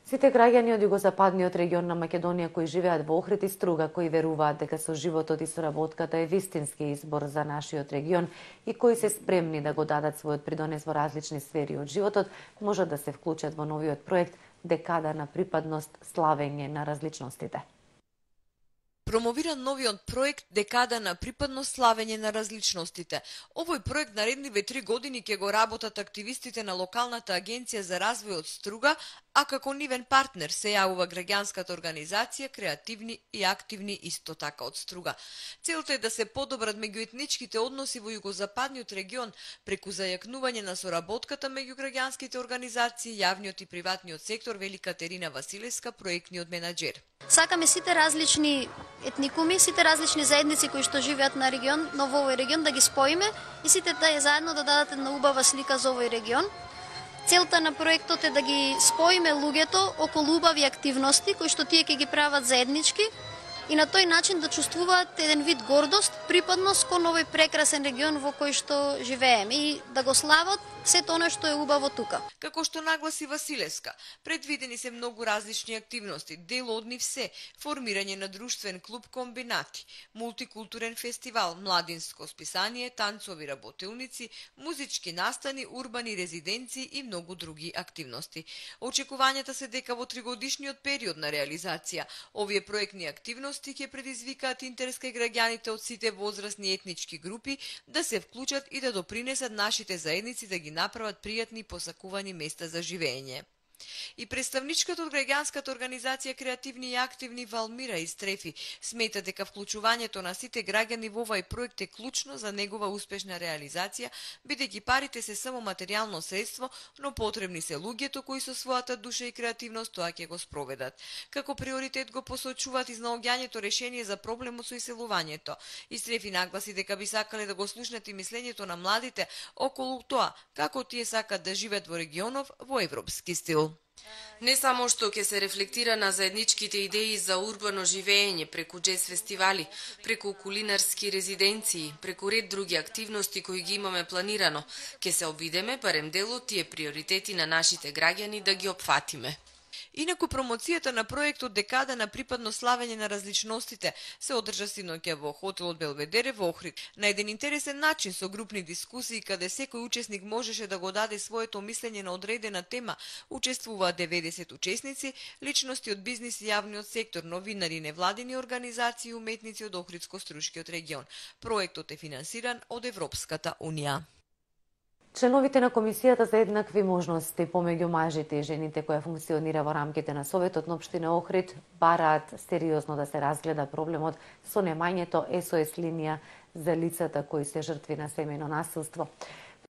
Сите граѓани од југозападниот регион на Македонија кои живеат во Охрид и Струга, кои веруваат дека со животот и соработката е вистински избор за нашиот регион и кои се спремни да го дадат својот придонес во различни сфери од животот, можат да се вклучат во новиот проект Декада на припадност, славење на различностите. Промовира новиот проект Декада на припадност, славење на различностите. Овој проект наредниве 3 години ќе го работат активистите на локалната агенција за развој од Струга, а како нивен партнер се јавува граѓанската организација Креативни и активни исто така од Струга. Целта е да се подобрат меѓуетничките односи во југозападниот регион преку зајакнување на соработката меѓу граѓанските организации, јавниот и приватниот сектор, вели Катерина Василевска, проектниот менаџер. Сакаме сите различни етникуми, сите различни заедници кои што живеат на регион, но во овој регион да ги споиме и сите да заедно да дадат една убава слика за овој регион. Целта на проектот е да ги споиме луѓето околу убави активности кои што тие ќе ги прават заеднички и на тој начин да чувствуваат еден вид гордост, припадност кон овој прекрасен регион во кој што живееме и да го слават сето оно што е убаво тука. Како што нагласи Василевска, предвидени се многу различни активности, дел од нив се формирање на друштвен клуб комбинати, мултикултурен фестивал, младинско списание, танцови работилници, музички настани, урбани резиденции и многу други активности. Очекувањата се дека во 3-годишниот период на реализација овие проектни активности ќе предизвикаат интерес кај граѓаните од сите возрастни етнички групи да се вклучат и да допринесат нашите заедници да ги направат пријатни и посакувани места за живење. И представничката од граѓанската организација Креативни и активни Валмира Истрефи смета дека вклучувањето на сите граѓани во овој проект е клучно за негова успешна реализација, бидејќи парите се само материјално средство, но потребни се луѓето кои со својата душа и креативност тоа ќе го спроведат. Како приоритет го посочуваат изнаоѓањето решение за проблемот со иселувањето. Истрефи нагласи дека би сакале да го слушнат и мислењето на младите околу тоа како тие сакат да живеат во регионов во европски стил. Не само што ќе се рефлектира на заедничките идеи за урбано живење преку джез фестивали, преку кулинарски резиденции, преку ред други активности кои ги имаме планирано, ќе се обидеме барем дел од тие приоритети на нашите граѓани да ги опфатиме. Инаку промоцијата на проектот Декада на припадност, славење на различностите се одржа синоќа во хотелот Белведере во Охрид на еден интересен начин со групни дискусии каде секој учесник можеше да го даде своето мислење на одредена тема. Учествуваат 90 учесници, личности од бизнис и јавниот сектор, новинари, невладини организации и уметници од Охридско-Струшкиот регион. Проектот е финансиран од Европската унија. Членовите на Комисијата за еднакви можности помеѓу мажите и жените која функционира во рамките на Советот на општина Охрид бараат сериозно да се разгледа проблемот со немањето SOS линија за лицата кои се жртви на семејно насилство.